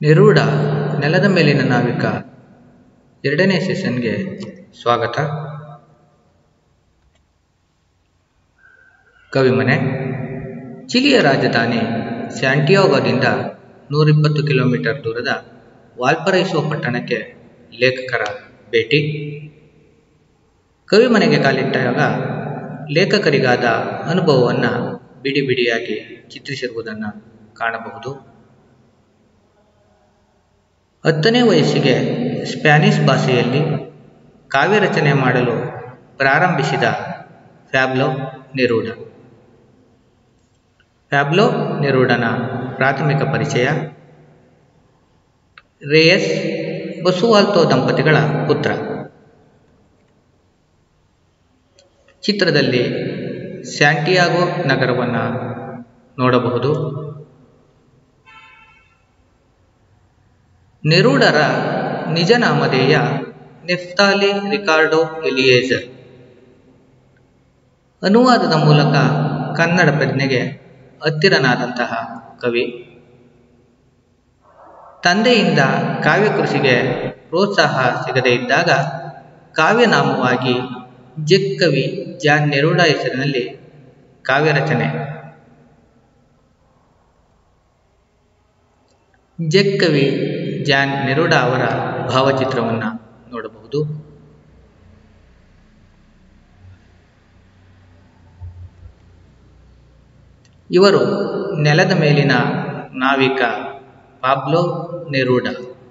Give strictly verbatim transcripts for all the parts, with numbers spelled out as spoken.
ನಿರೂಢ ನೆಲದ ಮೇಲಿನ ನಾವಿಕ ಎರಡನೇ ಸೆಷನ್ಗೆ ಸ್ವಾಗತ. ಕವಿಮನೆ. ಚಿಲಿಯ ರಾಜಧಾನಿ ಸ್ಯಾಂಟಿಯಾಗೋದಿಂದ ನೂರಿಪ್ಪತ್ತು ಕಿಲೋಮೀಟರ್ ದೂರದ ವಾಲ್ಪರೈಸೋ ಪಟ್ಟಣಕ್ಕೆ ಲೇಖಕರ ಭೇಟಿ. ಕವಿಮನೆಗೆ ಕಾಲಿಟ್ಟಾಗ ಲೇಖಕರಿಗಾದ ಅನುಭವವನ್ನು ಬಿಡಿ ಬಿಡಿಯಾಗಿ ಚಿತ್ರಿಸಿರುವುದನ್ನು ಕಾಣಬಹುದು. ಹತ್ತನೇ ವಯಸ್ಸಿಗೆ ಸ್ಪ್ಯಾನಿಷ್ ಭಾಷೆಯಲ್ಲಿ ಕಾವ್ಯ ರಚನೆ ಮಾಡಲು ಪ್ರಾರಂಭಿಸಿದ ಪ್ಯಾಬ್ಲೋ ನೆರೂಡ. ಪ್ಯಾಬ್ಲೋ ನೆರೂಡನ ಪ್ರಾಥಮಿಕ ಪರಿಚಯ. ರೇಯಸ್ ಬಸುವಾಲ್ತೋ ದಂಪತಿಗಳ ಪುತ್ರ. ಚಿತ್ರದಲ್ಲಿ ಸ್ಯಾಂಟಿಯಾಗೋ ನಗರವನ್ನು ನೋಡಬಹುದು. ನೆರೂಡರ ನಿಜ ನಾಮಧೇಯ ನೆಫ್ತಾಲಿ ರಿಕಾರ್ಡೋ ಎಲಿಯೇಜರ್. ಅನುವಾದದ ಮೂಲಕ ಕನ್ನಡ ಪ್ರಜ್ಞೆಗೆ ಹತ್ತಿರನಾದಂತಹ ಕವಿ. ತಂದೆಯಿಂದ ಕಾವ್ಯಕೃಷಿಗೆ ಪ್ರೋತ್ಸಾಹ ಸಿಗದೇ ಇದ್ದಾಗ ಕಾವ್ಯನಾಮವಾಗಿ ಜೆಕ್ ಕವಿ ಜಾನ್ ನೆರೂಡ ಹೆಸರಿನಲ್ಲಿ ಕಾವ್ಯ ರಚನೆ. ಜೆಕ್ ಕವಿ ಜಾನ್ ನೆರೂಡ ಅವರ ಭಾವಚಿತ್ರವನ್ನು ನೋಡಬಹುದು. ಇವರು ನೆಲದ ಮೇಲಿನ ನಾವಿಕ ಪಾಬ್ಲೋ ನೆರೂಡ.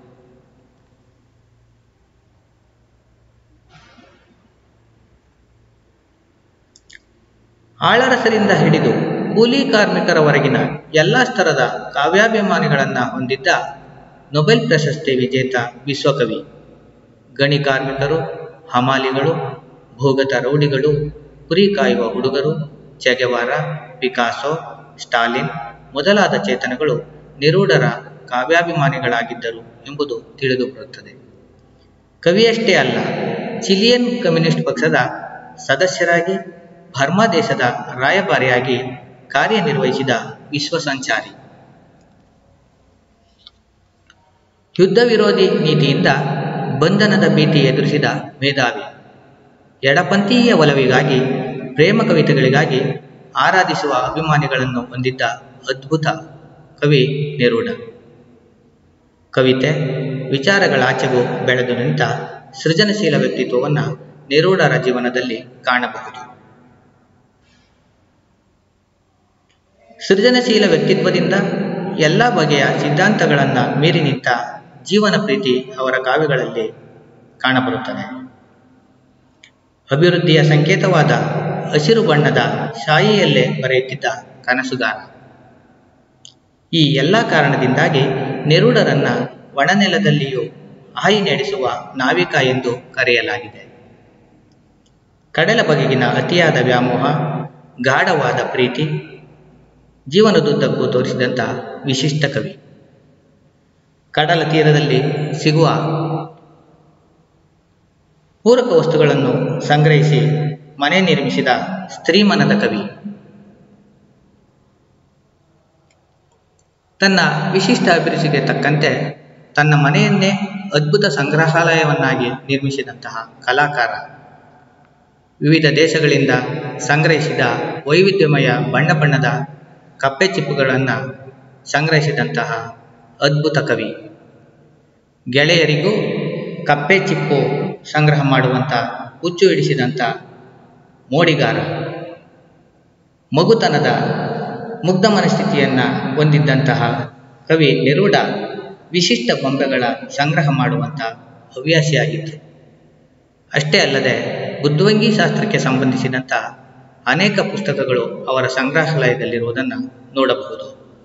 ಆಳರಸರಿಂದ ಹಿಡಿದು ಕೂಲಿ ಕಾರ್ಮಿಕರವರೆಗಿನ ಎಲ್ಲ ಸ್ತರದ ಕಾವ್ಯಾಭಿಮಾನಿಗಳನ್ನು ಹೊಂದಿದ್ದ ನೊಬೆಲ್ ಪ್ರಶಸ್ತಿ ವಿಜೇತ ವಿಶ್ವಕವಿ. ಗಣಿ ಕಾರ್ಮಿಕರು, ಹಮಾಲಿಗಳು, ಭೂಗತ ರೌಡಿಗಳು, ಕುರಿ ಕಾಯುವ ಹುಡುಗರು, ಚೆಗೆವಾರ, ಪಿಕಾಸೋ, ಸ್ಟಾಲಿನ್ ಮೊದಲಾದ ಚೇತನಗಳು ನೆರೂಡರ ಕಾವ್ಯಾಭಿಮಾನಿಗಳಾಗಿದ್ದರು ಎಂಬುದು ತಿಳಿದು ಬರುತ್ತದೆ. ಕವಿಯಷ್ಟೇ ಅಲ್ಲ, ಚಿಲಿಯನ್ ಕಮ್ಯುನಿಸ್ಟ್ ಪಕ್ಷದ ಸದಸ್ಯರಾಗಿ ಬರ್ಮಾ ದೇಶದ ರಾಯಭಾರಿಯಾಗಿ ಕಾರ್ಯನಿರ್ವಹಿಸಿದ ವಿಶ್ವ ಸಂಚಾರಿ. ಯುದ್ಧ ವಿರೋಧಿ ನೀತಿಯಿಂದ ಬಂಧನದ ಭೀತಿ ಎದುರಿಸಿದ ಮೇಧಾವಿ. ಎಡಪಂಥೀಯ ಒಲವಿಗಾಗಿ, ಪ್ರೇಮ ಕವಿತೆಗಳಿಗಾಗಿ ಆರಾಧಿಸುವ ಅಭಿಮಾನಿಗಳನ್ನು ಹೊಂದಿದ್ದ ಅದ್ಭುತ ಕವಿ ನೆರೂಡ. ಕವಿತೆ, ವಿಚಾರಗಳಾಚೆಗೂ ಬೆಳೆದು ನಿಂತ ಸೃಜನಶೀಲ ವ್ಯಕ್ತಿತ್ವವನ್ನು ನೆರೂಡರ ಜೀವನದಲ್ಲಿ ಕಾಣಬಹುದು. ಸೃಜನಶೀಲ ವ್ಯಕ್ತಿತ್ವದಿಂದ ಎಲ್ಲ ಬಗೆಯ ಸಿದ್ಧಾಂತಗಳನ್ನು ಮೀರಿ ನಿಂತ ಜೀವನ ಪ್ರೀತಿ ಅವರ ಕಾವ್ಯಗಳಲ್ಲಿ ಕಾಣಬರುತ್ತದೆ. ಅಭಿವೃದ್ಧಿಯ ಸಂಕೇತವಾದ ಹಸಿರು ಬಣ್ಣದ ಶಾಯಿಯಲ್ಲೇ ಬರೆಯುತ್ತಿದ್ದ ಕನಸುಗಾರ. ಈ ಎಲ್ಲ ಕಾರಣದಿಂದಾಗಿ ನೆರೂಡರನ್ನ ಒಣನೆಲದಲ್ಲಿಯೂ ಹಾಯಿ ನಡೆಸುವ ನಾವಿಕ ಎಂದು ಕರೆಯಲಾಗಿದೆ. ಕಡಲ ಬಗೆಗಿನ ಅತಿಯಾದ ವ್ಯಾಮೋಹ, ಗಾಢವಾದ ಪ್ರೀತಿ ಜೀವನದುದ್ದಕ್ಕೂ ತೋರಿಸಿದಂಥ ವಿಶಿಷ್ಟ ಕವಿ. ಕಡಲ ತೀರದಲ್ಲಿ ಸಿಗುವ ಪೂರಕ ವಸ್ತುಗಳನ್ನು ಸಂಗ್ರಹಿಸಿ ಮನೆ ನಿರ್ಮಿಸಿದ ಸ್ತ್ರೀಮನದ ಕವಿ. ತನ್ನ ವಿಶಿಷ್ಟ ಅಭಿರುಚಿಗೆ ತಕ್ಕಂತೆ ತನ್ನ ಮನೆಯನ್ನೇ ಅದ್ಭುತ ಸಂಗ್ರಹಾಲಯವನ್ನಾಗಿ ನಿರ್ಮಿಸಿದಂತಹ ಕಲಾಕಾರ. ವಿವಿಧ ದೇಶಗಳಿಂದ ಸಂಗ್ರಹಿಸಿದ ವೈವಿಧ್ಯಮಯ ಬಣ್ಣ ಬಣ್ಣದ ಕಪ್ಪೆ ಚಿಪ್ಪುಗಳನ್ನು ಸಂಗ್ರಹಿಸಿದಂತಹ ಅದ್ಭುತ ಕವಿ. ಗೆಳೆಯರಿಗೂ ಕಪ್ಪೆ ಚಿಪ್ಪು ಸಂಗ್ರಹ ಮಾಡುವಂಥ ಹುಚ್ಚು ಹಿಡಿಸಿದಂಥ ಮೋಡಿಗಾರ. ಮಗುತನದ ಮುಗ್ಧ ಮನಸ್ಥಿತಿಯನ್ನು ಹೊಂದಿದ್ದಂತಹ ಕವಿ ನೆರೂಡ ವಿಶಿಷ್ಟ ಬೊಂಬೆಗಳ ಸಂಗ್ರಹ ಮಾಡುವಂಥ ಹವ್ಯಾಸಿಯಾಗಿದ್ದರು. ಅಷ್ಟೇ ಅಲ್ಲದೆ ಬುದ್ಧಿವಂಗಿ ಶಾಸ್ತ್ರಕ್ಕೆ ಸಂಬಂಧಿಸಿದಂಥ ಅನೇಕ ಪುಸ್ತಕಗಳು ಅವರ ಸಂಗ್ರಹಾಲಯದಲ್ಲಿರುವುದನ್ನು ನೋಡಬಹುದು.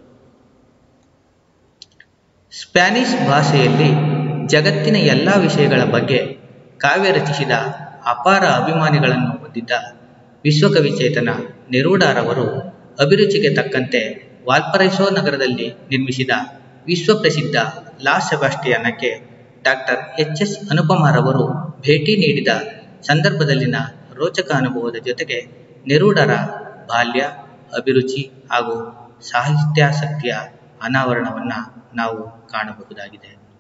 ಸ್ಪ್ಯಾನಿಷ್ ಭಾಷೆಯಲ್ಲಿ ಜಗತ್ತಿನ ಎಲ್ಲ ವಿಷಯಗಳ ಬಗ್ಗೆ ಕಾವ್ಯ ರಚಿಸಿದ ಅಪಾರ ಅಭಿಮಾನಿಗಳನ್ನು ಹೊಂದಿದ್ದ ವಿಶ್ವಕವಿ ಚೇತನ ನೆರೂಡರವರು ಅಭಿರುಚಿಗೆ ತಕ್ಕಂತೆ ವಾಲ್ಪರೈಸೋ ನಗರದಲ್ಲಿ ನಿರ್ಮಿಸಿದ ವಿಶ್ವಪ್ರಸಿದ್ಧ ಲಾ ಸೆಬಾಸ್ಟಿಯಾನಕ್ಕೆ ಡಾಕ್ಟರ್ ಎಚ್ ಎಸ್ ಅನುಪಮರವರು ಭೇಟಿ ನೀಡಿದ ಸಂದರ್ಭದಲ್ಲಿನ ರೋಚಕ ಅನುಭವದ ಜೊತೆಗೆ ನೆರೂಡರ ಬಾಲ್ಯ, ಅಭಿರುಚಿ ಹಾಗೂ ಸಾಹಿತ್ಯಾಸಕ್ತಿಯ ಅನಾವರಣವನ್ನು ನಾವು ಕಾಣಬಹುದಾಗಿದೆ.